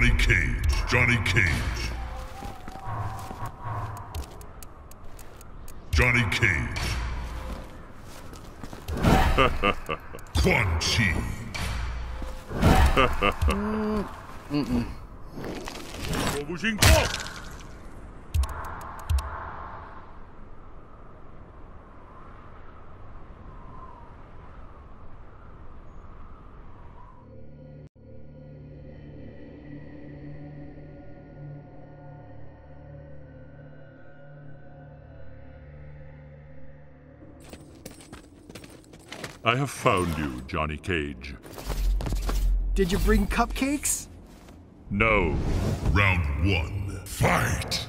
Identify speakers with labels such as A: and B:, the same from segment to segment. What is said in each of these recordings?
A: Johnny Cage. Johnny Cage. Johnny Cage. Quan Chi.
B: I have found you, Johnny Cage.
C: Did you bring cupcakes?
B: No.
A: Round 1. Fight!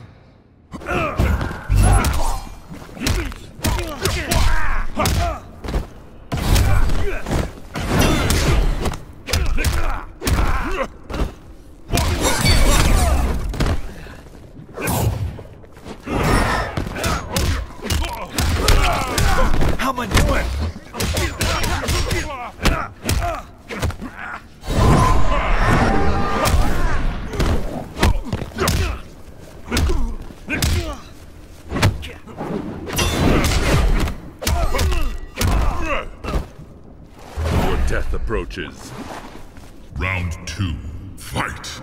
C: How am I doing?
B: Your death approaches.
A: Round 2. Fight!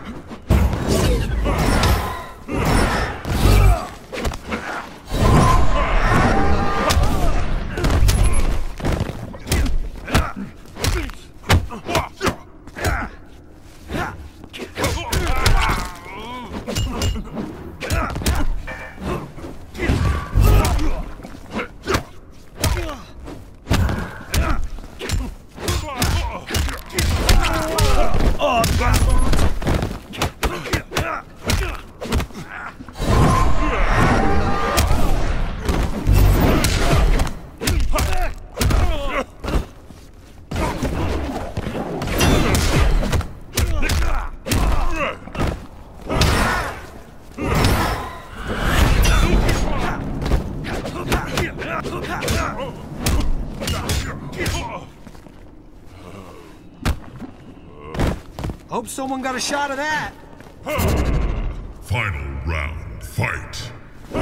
C: Hope someone got a shot of that.
A: Final round. Fight!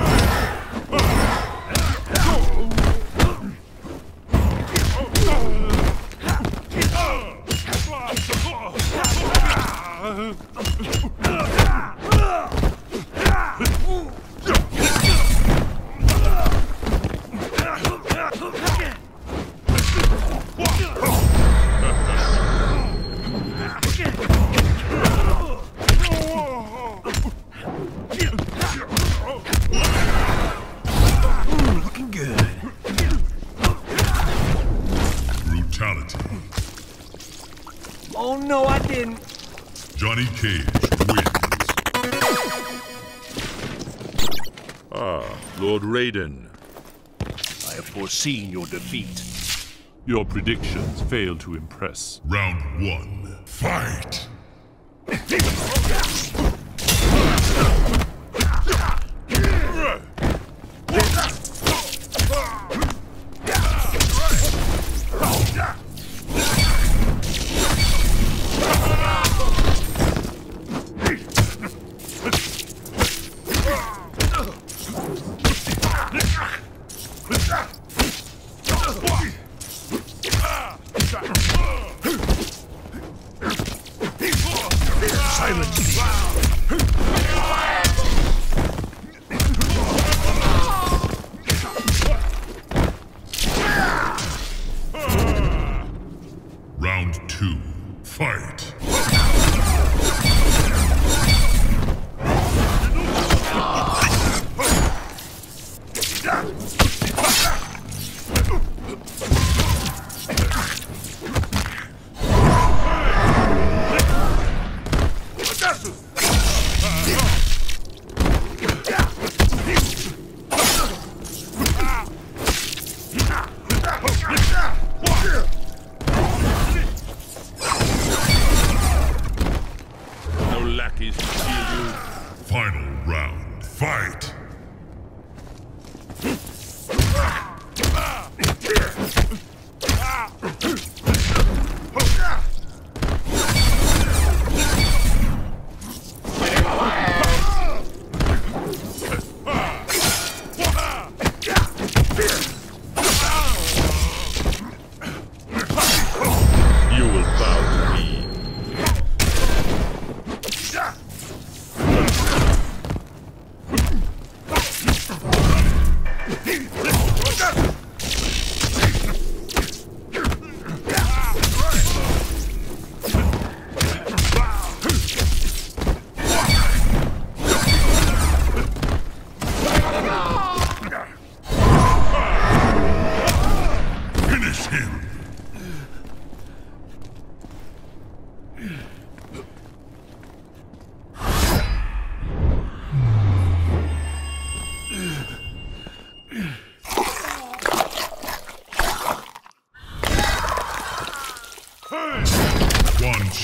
C: Looking good.
A: Brutality.
C: Oh no, I didn't.
A: Johnny Cage wins.
B: Lord Raiden.
D: I have foreseen your defeat.
B: Your predictions fail to impress.
A: Round 1. Fight! Round 2. Fight!
B: No lackeys to shield you.
A: Final round. Fight!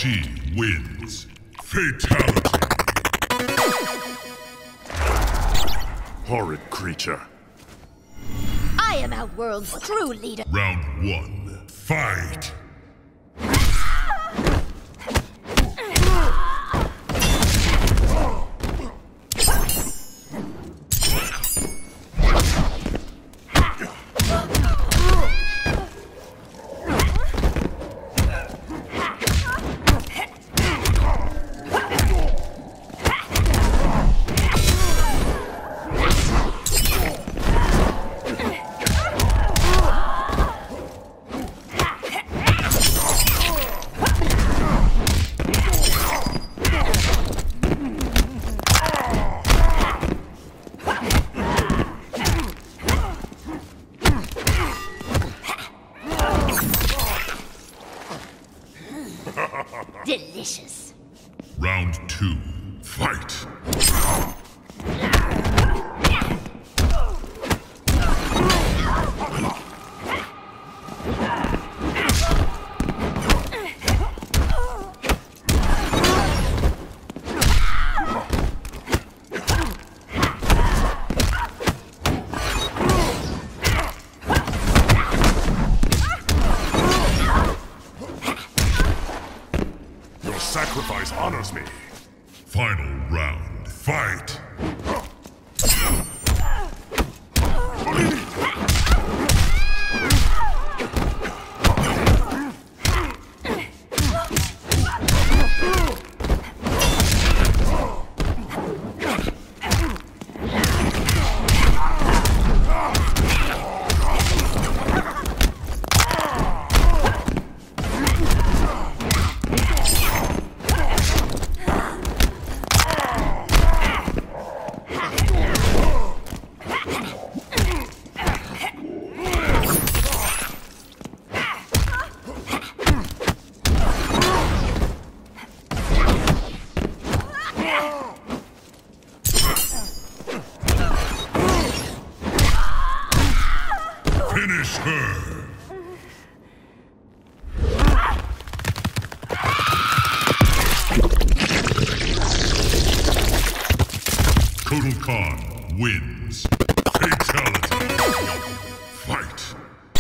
A: She wins. Fatality.
E: Horrid creature.
F: I am our world's true leader.
A: Round 1. Fight.
F: Delicious.
A: Round 2. Fight.
E: Your sacrifice honors me.
A: Final round. Fight. Finish her! Kotal Khan wins. Fatality. Fight.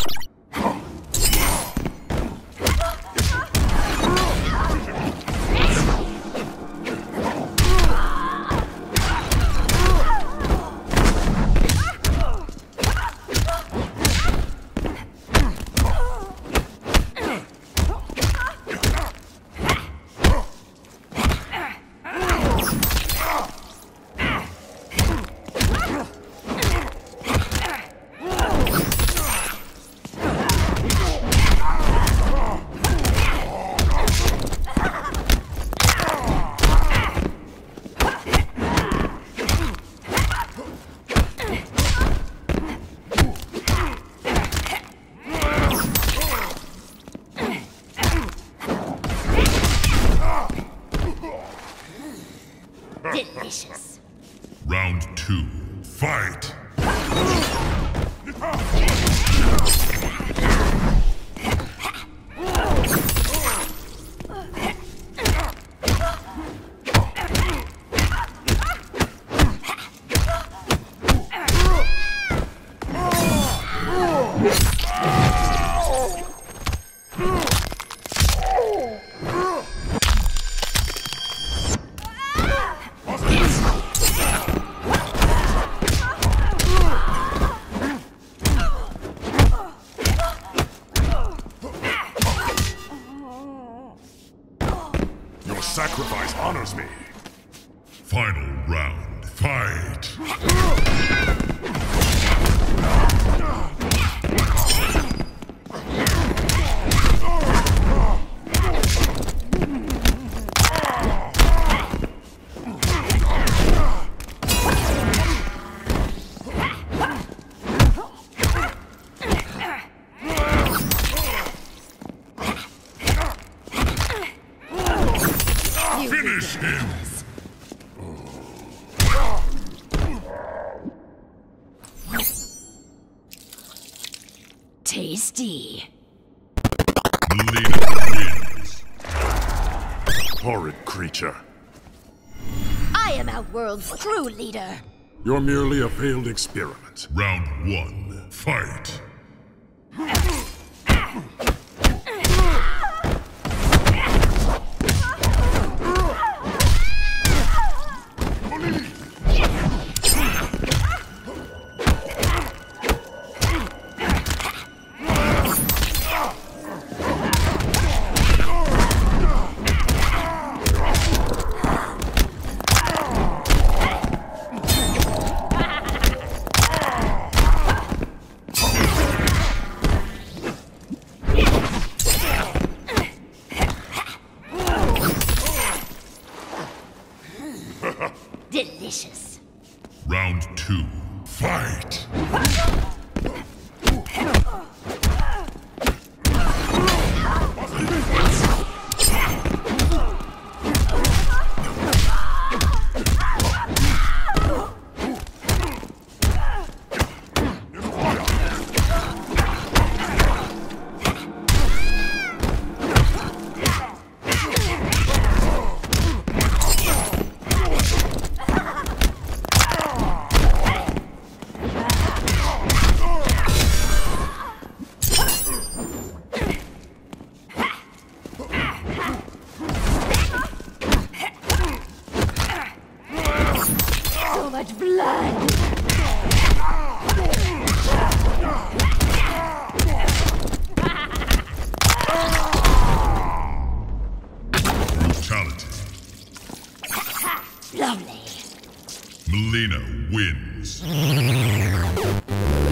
F: Delicious.
A: Round 2. Fight.
E: Your sacrifice honors me.
A: Final round. Fight. Finish him.
F: Tasty.
A: Melina wins.
E: horrid creature.
F: I am our world's true leader.
E: You're merely a failed experiment.
A: Round 1. Fight.
F: Delicious.
A: Round 2. Fight.
F: So much blood.
A: Brutality.
F: Lovely.
A: Melina wins.